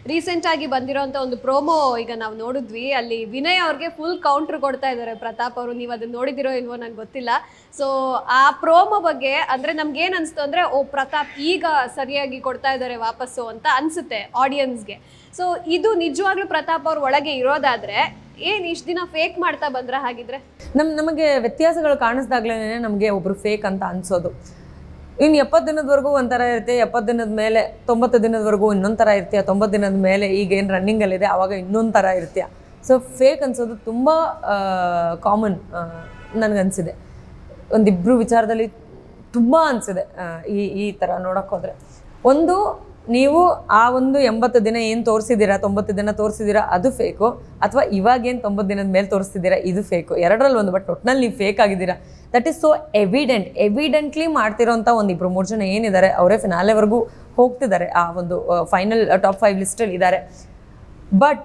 Recent ಆಗಿ ಬಂದಿರೋಂಥ ಒಂದು promo ಈಗ ನಾವು ನೋಡಿದ್ವಿ, ಅಲ್ಲಿ ವಿನಯ್ ಅವ್ರಿಗೆ ಫುಲ್ ಕೌಂಟರ್ ಕೊಡ್ತಾ ಇದ್ದಾರೆ ಪ್ರತಾಪ್ ಅವರು. ನೀವು ಅದನ್ನ ನೋಡಿದಿರೋ ಇಲ್ವೋ ನಂಗೆ ಗೊತ್ತಿಲ್ಲ. ಸೊ ಆ ಪ್ರೋಮೋ ಬಗ್ಗೆ ಅಂದ್ರೆ ನಮ್ಗೆ ಏನ್ ಅನ್ಸ್ತು ಅಂದ್ರೆ, ಓ ಪ್ರತಾಪ್ ಈಗ ಸರಿಯಾಗಿ ಕೊಡ್ತಾ ಇದ್ದಾರೆ ವಾಪಸ್ಸು ಅಂತ ಅನ್ಸುತ್ತೆ ಆಡಿಯನ್ಸ್ಗೆ. ಸೊ ಇದು ನಿಜವಾಗ್ಲೂ ಪ್ರತಾಪ್ ಅವ್ರ ಒಳಗೆ ಇರೋದಾದ್ರೆ ಏನ್ ಇಷ್ಟು ದಿನ ಫೇಕ್ ಮಾಡ್ತಾ ಬಂದ್ರ? ಹಾಗಿದ್ರೆ ನಮಗೆ ವ್ಯತ್ಯಾಸಗಳು ಕಾಣಿಸ್ದಾಗ್ಲೇ ನಮಗೆ ಒಬ್ರು ಫೇಕ್ ಅಂತ ಅನ್ಸೋದು. ಇನ್ನು 70 ದಿನದವರೆಗೂ ಒಂಥರ ಇರುತ್ತೆ, 70 ದಿನದ ಮೇಲೆ 90 ದಿನದವರೆಗೂ ಇನ್ನೊಂದು ಥರ ಇರ್ತೀಯ, 90 ದಿನದ ಮೇಲೆ ಈಗೇನು ರನ್ನಿಂಗಲ್ಲಿದೆ ಆವಾಗ ಇನ್ನೊಂದು ಥರ ಇರ್ತೀಯ. ಸೊ ಫೇಕ್ ಅನ್ಸೋದು ತುಂಬ ಕಾಮನ್ ನನಗನ್ಸಿದೆ. ಒಂದಿಬ್ಬರು ವಿಚಾರದಲ್ಲಿ ತುಂಬ ಅನಿಸಿದೆ ಈ ಥರ ನೋಡೋಕ್ಕೆ ಹೋದರೆ. ಒಂದು, ನೀವು ಆ ಒಂದು 80 ದಿನ ಏನು ತೋರಿಸಿದ್ದೀರಾ, 90 ದಿನ ತೋರಿಸಿದ್ದೀರಾ ಅದು ಫೇಕು, ಅಥವಾ ಇವಾಗೇನು 90 ದಿನದ ಮೇಲೆ ತೋರಿಸ್ತಿದ್ದೀರಾ ಇದು ಫೇಕು. ಎರಡರಲ್ಲಿ ಒಂದು. ಬಟ್ ಒಟ್ಟಿನಲ್ಲಿ ನೀವು ಫೇಕ್ ಆಗಿದ್ದೀರಾ. ದಟ್ ಈಸ್ ಸೋ ಎವಿಡೆಂಟ್ಲಿ ಮಾಡ್ತಿರೋಂಥ ಒಂದು 2-3 ಜನ ಏನಿದ್ದಾರೆ ಅವರೇ ಫಿನಾಲೆವರೆಗೂ ಹೋಗ್ತಿದ್ದಾರೆ, ಆ ಒಂದು ಫೈನಲ್ ಟಾಪ್ 5 ಲಿಸ್ಟಲ್ಲಿ ಇದ್ದಾರೆ. ಬಟ್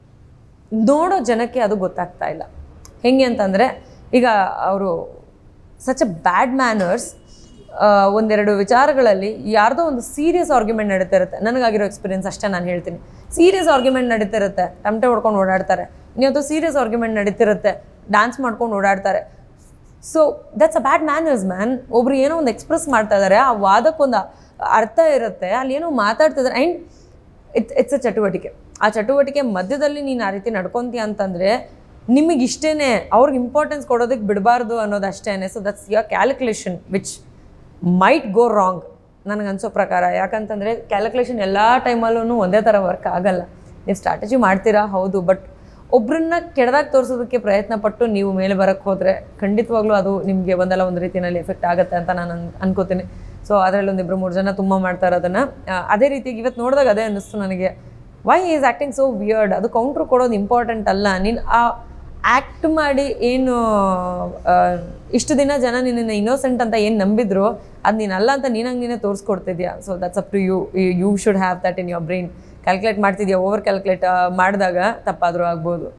ನೋಡೋ ಜನಕ್ಕೆ ಅದು ಗೊತ್ತಾಗ್ತಾ ಇಲ್ಲ. ಹೆಂಗೆ ಅಂತಂದರೆ, ಈಗ ಅವರು ಸಚ್ ಅ ಬ್ಯಾಡ್ ಮ್ಯಾನರ್ಸ್. ಒಂದೆರಡು ವಿಚಾರಗಳಲ್ಲಿ ಯಾರ್ದೋ ಒಂದು ಸೀರಿಯಸ್ ಆರ್ಗ್ಯುಮೆಂಟ್ ನಡೀತಾ ಇರುತ್ತೆ. ನನಗಾಗಿರೋ ಎಕ್ಸ್ಪೀರಿಯನ್ಸ್ ಅಷ್ಟೇ ನಾನು ಹೇಳ್ತೀನಿ. ಸೀರಿಯಸ್ ಆರ್ಗ್ಯುಮೆಂಟ್ ನಡೀತಿರುತ್ತೆ, ತಮಟೆ ಹೊಡ್ಕೊಂಡು ಓಡಾಡ್ತಾರೆ. ಇನ್ನೊಂದು ಸೀರಿಯಸ್ ಆರ್ಗ್ಯುಮೆಂಟ್ ನಡೀತಿರುತ್ತೆ, ಡ್ಯಾನ್ಸ್ ಮಾಡ್ಕೊಂಡು ಓಡಾಡ್ತಾರೆ. So that's a bad manners man. ಒಬ್ರು ಏನೋ ಒಂದು ಎಕ್ಸ್ಪ್ರೆಸ್ ಮಾಡ್ತಾ ಇದ್ದಾರೆ, ಆ ವಾದಕ್ಕೊಂದು ಅರ್ಥ ಇರುತ್ತೆ, ಅಲ್ಲಿ ಏನೋ ಮಾತಾಡ್ತಿದ್ದಾರೆ. ಆ್ಯಂಡ್ ಇಟ್ಸ್ ಅ ಚಟುವಟಿಕೆ. ಆ ಚಟುವಟಿಕೆ ಮಧ್ಯದಲ್ಲಿ ನೀನು ಆ ರೀತಿ ನಡ್ಕೊತೀಯ ಅಂತಂದರೆ ನಿಮಗಿಷ್ಟೇ, ಅವ್ರಿಗೆ ಇಂಪಾರ್ಟೆನ್ಸ್ ಕೊಡೋದಕ್ಕೆ ಬಿಡಬಾರ್ದು ಅನ್ನೋದು ಅಷ್ಟೇ. So that's your calculation which might go wrong ನನಗನ್ಸೋ ಪ್ರಕಾರ. ಯಾಕಂತಂದರೆ ಕ್ಯಾಲ್ಕುಲೇಷನ್ ಎಲ್ಲ ಟೈಮಲ್ಲೂ ಒಂದೇ ಥರ ವರ್ಕ್ ಆಗಲ್ಲ. ನೀವು ಸ್ಟ್ರಾಟಜಿ ಮಾಡ್ತೀರಾ ಹೌದು, ಬಟ್ ಒಬ್ಬರನ್ನ ಕೆಡದಾಗಿ ತೋರಿಸೋದಕ್ಕೆ ಪ್ರಯತ್ನ ಪಟ್ಟು ನೀವು ಮೇಲೆ ಬರೋಕ್ಕೆ ಹೋದರೆ ಖಂಡಿತವಾಗ್ಲೂ ಅದು ನಿಮಗೆ ಒಂದಲ್ಲ ಒಂದು ರೀತಿಯಲ್ಲಿ ಎಫೆಕ್ಟ್ ಆಗುತ್ತೆ ಅಂತ ನಾನು ಅನ್ಕೋತೀನಿ. ಸೊ ಅದರಲ್ಲಿ 1-2-3 ಜನ ತುಂಬ ಮಾಡ್ತಾರೆ ಅದನ್ನು. ಅದೇ ರೀತಿಯಾಗಿ ಇವತ್ತು ನೋಡಿದಾಗ ಅದೇ ಅನ್ನಿಸ್ತು ನನಗೆ, why is acting so weird. ಅದು ಕೌಂಟ್ರ್ ಕೊಡೋದು ಇಂಪಾರ್ಟೆಂಟ್ ಅಲ್ಲ. ನೀನು ಆ ಆ್ಯಕ್ಟ್ ಮಾಡಿ ಏನು ಇಷ್ಟು ದಿನ ಜನ ನಿನ್ನ ಇನ್ನೋಸೆಂಟ್ ಅಂತ ಏನು ನಂಬಿದ್ರು, ಅದು ನೀನಲ್ಲ ಅಂತ ನೀನೇ ತೋರಿಸ್ಕೊಡ್ತಿದ್ಯಾ. So that's up to you should have that in your brain. Calculate ಮಾಡ್ತಿದ್ಯಾ, ಓವರ್ ಕ್ಯಾಲ್ಕುಲೇಟ್ ಮಾಡಿದಾಗ ತಪ್ಪಾದರೂ ಆಗ್ಬೋದು.